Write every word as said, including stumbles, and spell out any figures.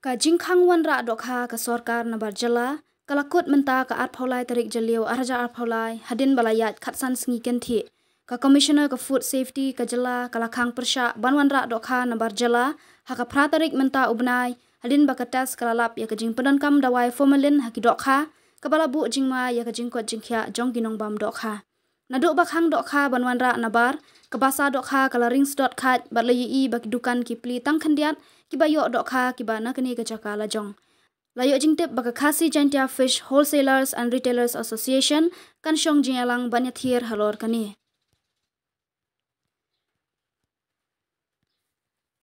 Ka Jingkhang Wanrah Dohkha ka Sorkar Nabar jala kalakut menta ka arphaulai tarik jaliu arja arphaulai Hadien balayat khatsan Sngi kenti ka Commissioner ka Food Safety ka jala kalakhang persya ban Wanrah Dohkha Nabar jala haka pra tarik menta ubnai Hadien bakatas kalalap ya ka jing pedankam dawai formalin haki Dohkha kabala bu jingma ya ka jingkot jingkhya jong ginong bam Dohkha naduk bakhang Dohkha ban Wanrah Nabar kabasa Dohkha kala rings dot khat batlayi baki dukan kipli tang khandiat kiba yo Dohkha kiba nakani ka jaka lajong layo jingtip baka khasi jantia fish wholesalers and retailers association kan shong jingalang banyathir halor kani